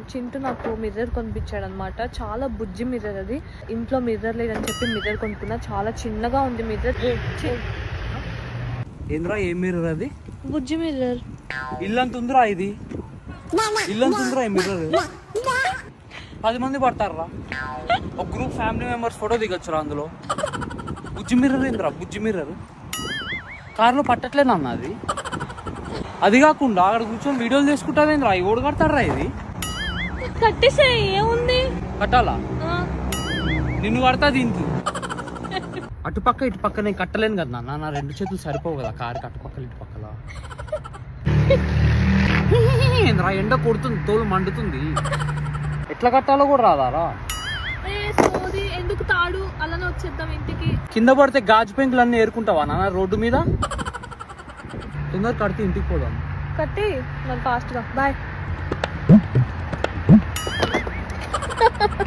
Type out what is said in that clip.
చింటూ నాకు మిర్రర్ కొనిపించాడు అనమాట. చాలా బుజ్జి మిర్రర్ అది. ఇంట్లో మిర్రర్ లేదని చెప్పి మిర్రర్ కొనుక్కున్నా. చాలా చిన్నగా ఉంది మిర్రర్. ఏంద్రా ఏ మిర్రర్ అది? బుజ్జి మిర్రర్. ఇల్లంత ఉందిరా ఇది. ఇల్లంత ఉందిరా ఈ మిర్రర్. 10 మంది పడతారా? ఒక గ్రూప్ ఫ్యామిలీ మెంబర్స్ ఫోటో దిగొచ్చురా అందులో. బుజ్జి మిర్రర్ ఏంద్రా బుజ్జి మిర్రర్? కార్లో పట్టట్లేదన్న అది. అది కాకుండా అక్కడ కూర్చొని వీడియోలు తీసుకుంటావేంద్రా? ఓడి కడతారా ఇది? కట్టేసే ఏముంది? కట్టాలా? నిన్ను కడతా దీనికి. అటుపక్క ఇటు పక్క నేను కట్టలేను కదా నాన్న. నా 2 చేతులు సరిపోవు కదా కారుకి అటుపక్కల ఇటు పక్కల. ఏంద్రా ఎండ కొడుతుంది, తోలు మండుతుంది. ఎట్లా కట్టాలో కూడా రాదారా? ఎందుకు తాడు అలానే వచ్చేద్దాం ఇంటికి. కింద పడితే గాజు పెంకులు అన్ని ఏరుకుంటావా నాన్న రోడ్డు మీద? తొందర కడితే ఇంటికి పోదాం. కట్టి మరి ఫాస్ట్ గా. బాయ్.